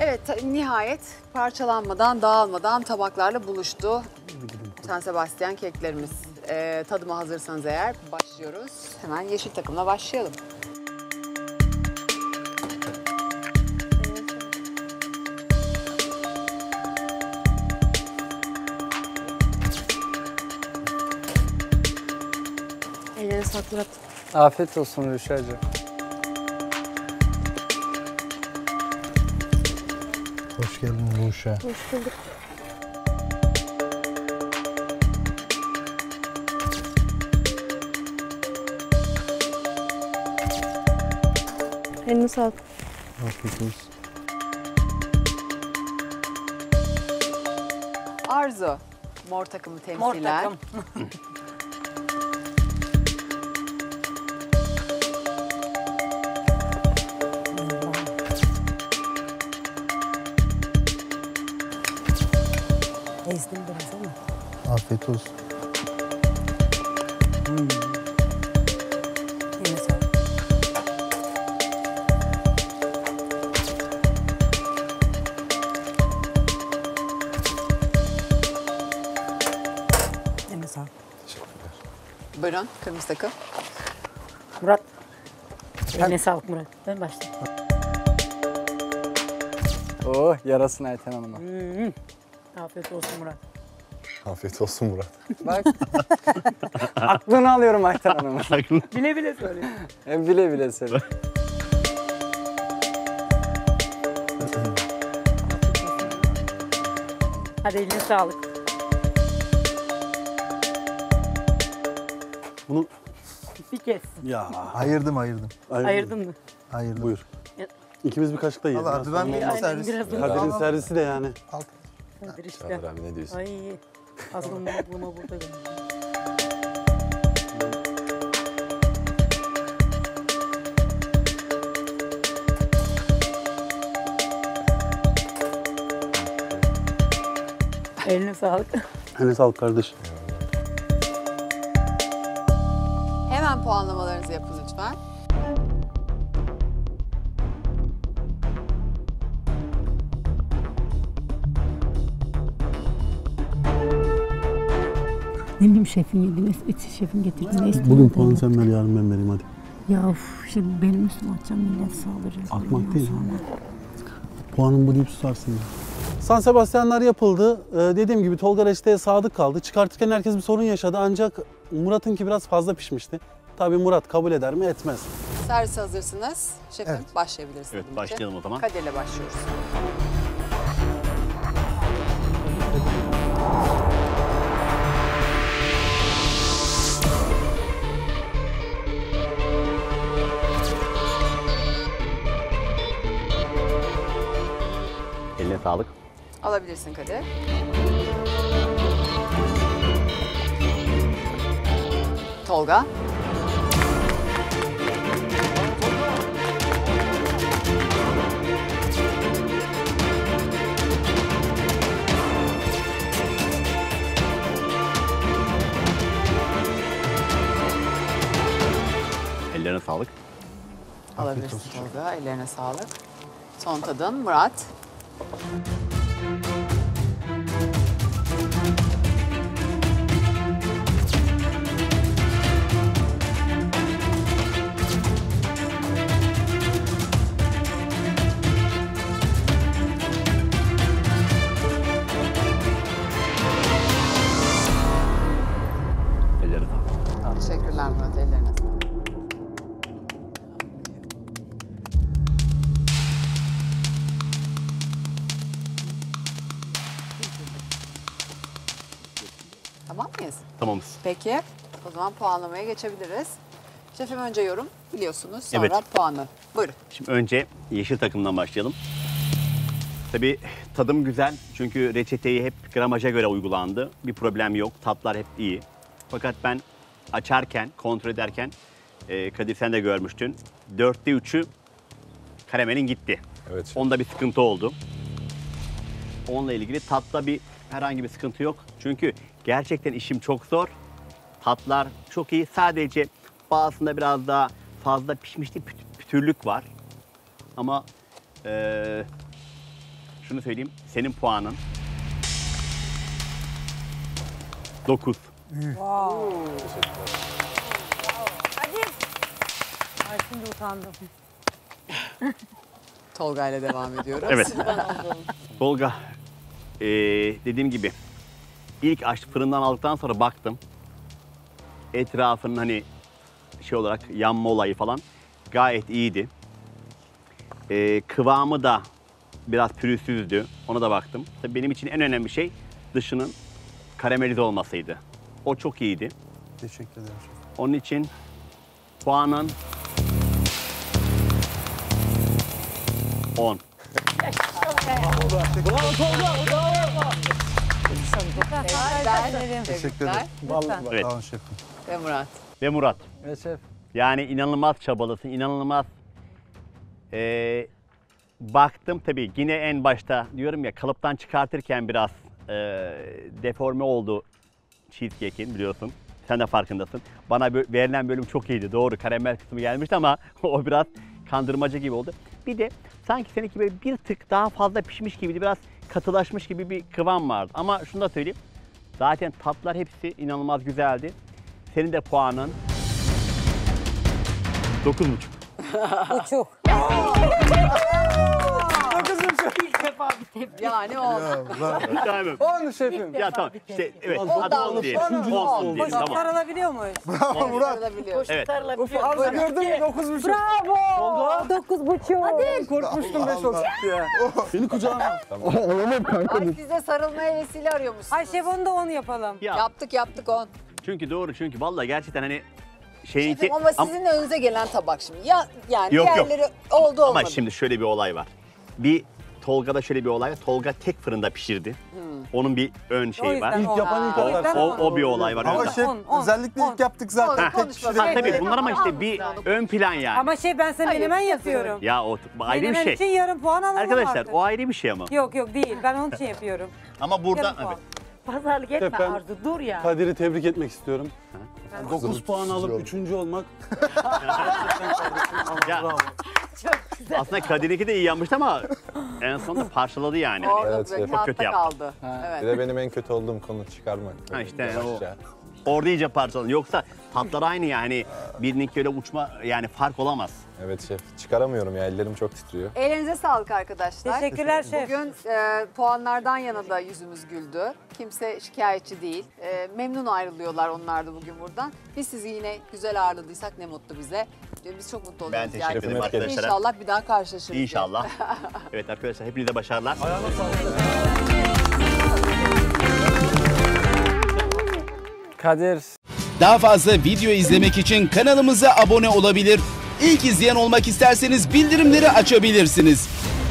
Evet, nihayet parçalanmadan, dağılmadan tabaklarla buluştu San Sebastian keklerimiz. Tadıma hazırsanız eğer başlıyoruz. Hemen yeşil takımla başlayalım. Ellerine sağlık Murat. Afiyet olsun Rüşacığım. Hoş geldin Ruşa. Hoş bulduk. Eline sağlık. Afiyet olsun. Arzu, mor takımı Mor temsilen. takım. Ezdim biraz ama. Afiyet olsun. Eline sağlık. Eline sağlık. Buyurun, kırmızı takım. Murat. Eline sağlık Murat. Ben başlayayım. Oh, yarasın Ayten Hanım'a. Afiyet olsun Murat. Afiyet olsun Murat. Bak. Aklını alıyorum Ayten Hanım'a. Bile bile söylüyorum. Bile bile söyle. Hadi eline sağlık. Bunu Bir kez. ya Ayırdım. Ayırdın mı? Ayırdım. Buyur. İkimiz bir kaşık da yiyelim. Allah abi ben Biraz benim Aynen, servisim. biraz da- Kadir'in servisi de yani. Al. Hadi işte. Çağlar abi ne diyorsun? Ay. Aslında bulma burada benim. Eline sağlık. Eline sağlık kardeş. Hemen puanlamalarınızı yapın lütfen. Ne bileyim şefin yedi, şefin getirdi ne istedi. Bugün puanı sen ver, yarın ben vereyim hadi. Ya uf, şimdi benim üstüme atacağım millet saldıracak. Akmak değil mi? Puanın bu deyip susarsın ya. San Sebastianlar yapıldı. Dediğim gibi Tolga reçeteye sadık kaldı. Çıkartırken herkes bir sorun yaşadı ancak Murat'ınki biraz fazla pişmişti. Tabii Murat kabul eder mi? Etmez. Servis hazırsınız. Şefim Evet. başlayabilirsiniz. Evet, başlayalım o zaman. Kadir'le başlıyoruz. Eline sağlık. Alabilirsin Kadir. Tolga. Ellerine sağlık. Alabilirsin Tolga. Ellerine sağlık. Son tadın Murat. Ellerine sağlık. Teşekkürler Murat. Ellerine sağlık. Tamam mıyız? Tamamız. Peki. O zaman puanlamaya geçebiliriz. Şefim önce yorum biliyorsunuz. Sonra Evet. puanı. Buyurun. Şimdi önce yeşil takımdan başlayalım. Tabii tadım güzel çünkü reçeteyi hep gramaja göre uygulandı. Bir problem yok. Tatlar hep iyi. Fakat ben açarken, kontrol ederken Kadir sen de görmüştün. 4'te 3'ü karamelin gitti. Evet. Onda bir sıkıntı oldu. Onunla ilgili tatta herhangi bir sıkıntı yok. Çünkü gerçekten işim çok zor. Tatlar çok iyi. Sadece bazısında biraz daha fazla pişmişlik, pütürlük var. Ama şunu söyleyeyim. Senin puanın 9. Ay şimdi utandım. Tolga ile devam ediyoruz. Evet. Tolga, dediğim gibi ilk fırından aldıktan sonra baktım. Etrafının hani şey olarak yanma olayı falan gayet iyiydi. Kıvamı da biraz pürüzsüzdü. Ona da baktım. Tabii benim için en önemli şey dışının karamelize olmasıydı. O çok iyiydi. Teşekkür ederim şef. Onun için puanın 10. Teşekkür ederim. Vallahi Evet. sağ olun şefim. Ve Murat. Ve Murat. Evet şef. Yani inanılmaz çabalısın, inanılmaz. Baktım tabii yine en başta diyorum ya kalıptan çıkartırken biraz deforme oldu cheesecake'in biliyorsun. Sen de farkındasın. Bana verilen bölüm çok iyiydi. Doğru karamel kısmı gelmişti ama o biraz kandırmaca gibi oldu. Bir de sanki seninki böyle bir tık daha fazla pişmiş gibiydi. Biraz katılaşmış gibi bir kıvam vardı. Ama şunu da söyleyeyim. Zaten tatlar hepsi inanılmaz güzeldi. Senin de puanın 9,5. Çok. Yani o. Tamam. Onu şefim. Ya tamam. İşte evet. On Hadi da 10 diyelim. on. 10 diyelim. Tamam. Sarılabiliyor muyuz? Bravo Murat. Evet. Uf az gördün mü 9,5. Bravo. 9,5. Hadi. Korkmuştum 5 olsun diye. Beni kucağına al. Ay size sarılmaya vesile arıyormuşsunuz. Ay şef onu da 10 yapalım. Ya, Yaptık 10. çünkü doğru çünkü vallahi gerçekten hani şeyinki Şefim ama sizin önünüze gelen tabak şimdi. Ya yani Yok, yok. diğerleri oldu olmadı. ama şimdi şöyle bir olay var. Bir Tolga'da şöyle bir olay var. Tolga tek fırında pişirdi. Onun bir ön O şeyi var. yüzden İlk yapan ilk O atar. yüzden O bir olay var. Ama önde. şef 10, özellikle 10. ilk yaptık zaten. Onu Tek konuşma. kişiyle. Ha, tabii Evet. bunlar ama işte bir ön plan yani. Ama şey ben senin Hayır, menemen şef. yapıyorum. Ya o ayrı bir Menemen şey. için yarım puan alalım Arkadaşlar artık. o ayrı bir şey ama. Yok değil ben onun için yapıyorum. Ama burada Yarım puan. evet. Pazarlık etme Şef, ben- Arzu dur ya. Kadir'i tebrik etmek istiyorum. 9 puan alıp oldu. 3. olmak. Ya, Bravo. aslında Kadir'inki de iyi yanmıştı ama en sonunda parçaladı yani. Orada Evet, ve şef. kağıtta kötü yaptı. kaldı. Bir Evet. de benim en kötü olduğum konu çıkarmak. Ha işte Yavaşça. Orada iyice parçaladı. Yoksa tatlar aynı yani. Birininki öyle uçma yani fark olamaz. Evet şef. Çıkaramıyorum ya. Ellerim çok titriyor. Ellerinize sağlık arkadaşlar. Teşekkürler şef. Bugün puanlardan yana da yüzümüz güldü. Kimse şikayetçi değil. Memnun ayrılıyorlar onlar da bugün buradan. Biz sizi yine güzel ağırladıysak ne mutlu bize. Biz çok mutlu oluyoruz. Ben teşekkür ederim Şefim, arkadaşlar. İnşallah bir daha karşılaşırız. İnşallah. Evet arkadaşlar hepinize başarılar. Kadir. Daha fazla video izlemek için kanalımıza abone olabilir. İlk izleyen olmak isterseniz bildirimleri açabilirsiniz.